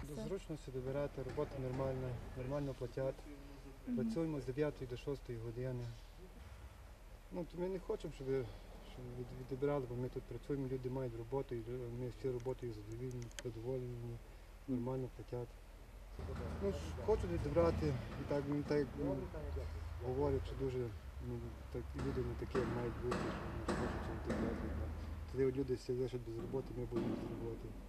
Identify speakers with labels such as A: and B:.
A: До зручності добирати, робота нормальна, нормально платять. Працюємо з 9 до 6 години. Ну, то ми не хочемо, щоб відбирали, бо ми тут працюємо, люди мають роботу, і ми всі роботою задоволені, нормально платять. Ну, хочуть відібрати, і так говорять, що дуже люди не такі, як мають бути, що не хочуть відібрати. Тоді люди всі лишать без роботи, ми будемо без роботи.